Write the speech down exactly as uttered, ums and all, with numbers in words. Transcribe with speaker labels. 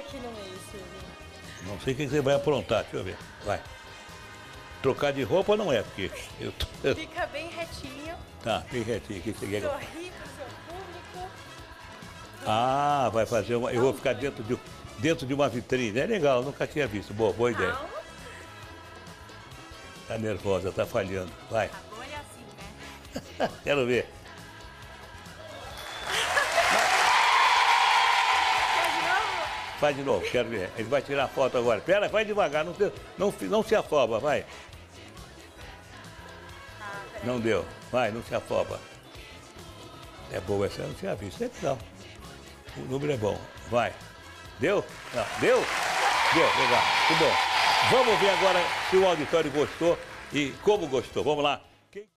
Speaker 1: que não é esse, Silvio.
Speaker 2: Não sei o que você vai aprontar, deixa eu ver. Vai. Trocar de roupa não é, porque eu tô...
Speaker 1: Fica bem retinho.
Speaker 2: Tá, bem retinho. O que você quer?
Speaker 1: Sorri pro seu público.
Speaker 2: Ah, vai fazer uma... Eu vou ficar dentro de, dentro de uma vitrine. É legal, nunca tinha visto. Boa, boa ideia.
Speaker 1: Calma.
Speaker 2: Tá nervosa, tá falhando. Vai.
Speaker 1: Agora é assim, né?
Speaker 2: Quero ver.
Speaker 1: Quer de novo?
Speaker 2: Faz de novo, quero ver. Ele vai tirar a foto agora. Pera, vai devagar, não, se- não, se- não se afoba, vai.
Speaker 1: Ah, peraí.
Speaker 2: Não deu. Vai, não se afoba. É boa essa, eu não tinha visto. É legal. O número é bom. Vai. Deu? Não. Deu? Deu, legal. Muito bom. Vamos ver agora se o auditório gostou e como gostou. Vamos lá.